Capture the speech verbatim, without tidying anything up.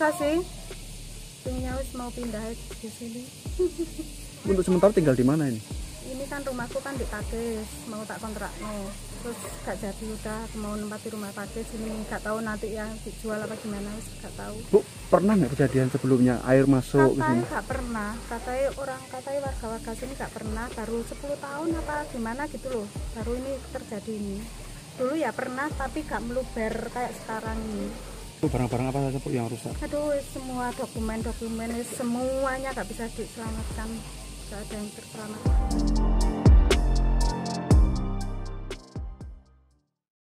juga sih. Pengennya wis mau pindah di sini. Untuk sementara tinggal di mana ini? Ini kan rumahku kan di Pakis, mau tak kontrak no. Terus gak jadi udah mau nempati rumah Pakis ini, gak tahu nanti ya dijual apa gimana, gak tahu. Bu, pernah nggak kejadian sebelumnya air masuk ke sini? Katanya gak pernah, katanya orang katanya warga-warga sini gak pernah, baru sepuluh tahun apa gimana gitu loh, baru ini terjadi ini. Dulu ya pernah tapi gak meluber kayak sekarang ini. Barang-barang apa saja Bu yang rusak? Aduh, semua dokumen-dokumen semuanya gak bisa diselamatkan, gak ada yang terselamatkan.